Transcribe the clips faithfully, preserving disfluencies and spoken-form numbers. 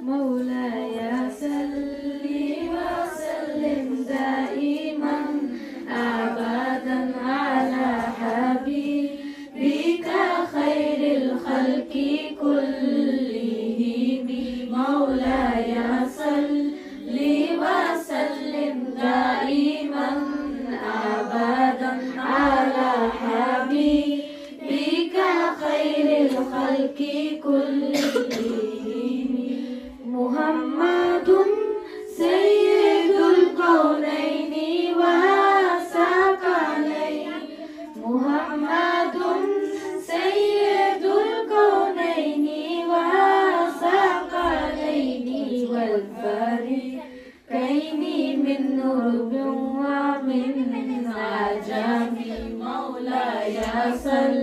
مولاي صل وسلم دائما أبدا على حبيبك خير الخلق كلهم. مولاي صل وسلم دائما أبدا على حبيبك خير الخلق كلهم. محمد سيد الكونين والثقلين. محمد سيد الكونين والثقلين والفريقين من عرب ومن عجم. مولاي صل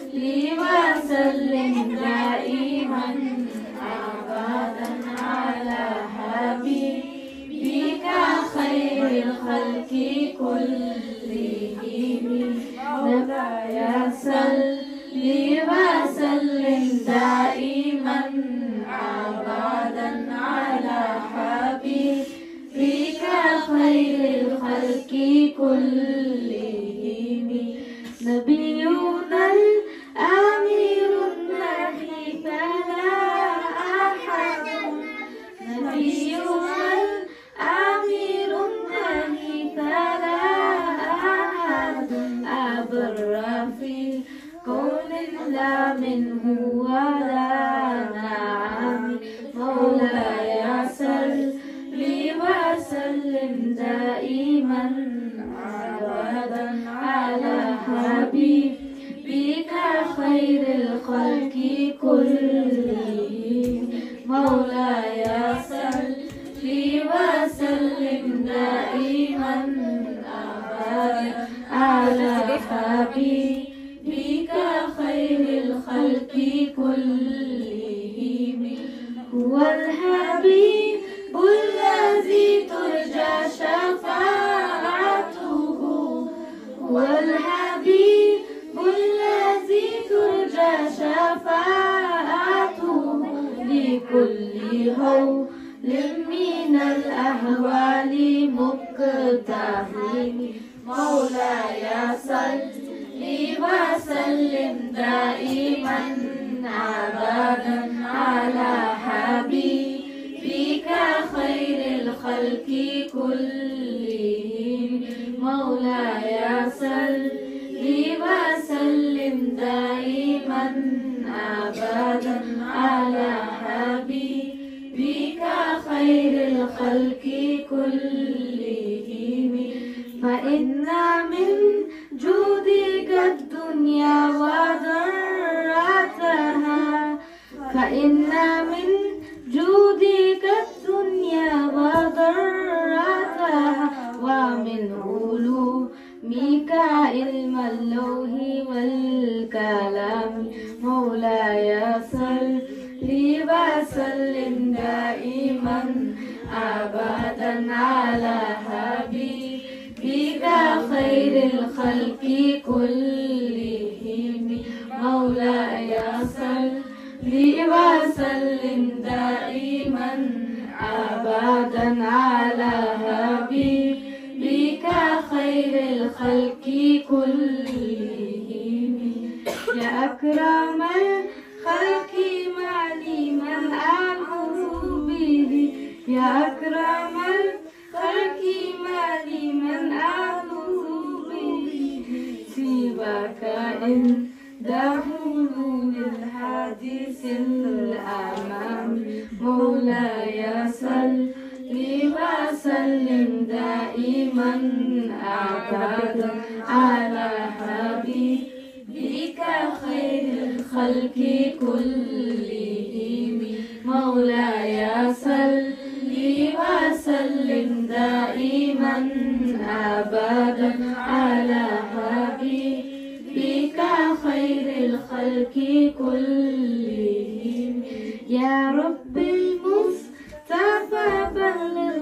وسلم دائما أبدا على حبيبك خير الخلق كلهم. مولاي صل وسلم دائما أبدا على حبيبك خير الخلق كلهم. نبينا الأمير النبي فلا أحد. نبينا الأمير النبي فلا أحد أبر في كون لا منه ولا نعم. مولاي صل وسلم دائما أبدا على حبيبك خير الخلق كلهم. مولاي صل وسلم دائما أبدا على حبيبك خير الخلق كلهم. هو الحبيب الذي ترجى شفاعته. هو الحبيب الذي ترجى شفاعته لكل هول من الأهوال مقتحم. مولاي صل وسلم دائما أبدا على حبيبك خير الخلق كلهم. مولاي صل وسلم دائما أبدا على حبيبك خير الخلق كلهم. فإن من جودك الدنيا وضرتها. فإن من جودك الدنيا وضرتها ومن علومك علم اللوح والكلام. مولاي صل وسلم دائما أبدا على حبيبك خير الخلق كلهم. مولاي صل وسلم دائما أبدا على حبيبك خير الخلق كلهم. يا أكرم الخلق معلما أعوذ به. يا أكرم الخلق معلما أعوذ به سواك إن دخول الحديث الأمام. مولاي صل وسلم دائما أبدا على حبيبك خير الخلق كلهم. مولاي صل وسلم دائما أبدا على حبيبك خير الخلق كلهم. يا رب المصطفى بلغ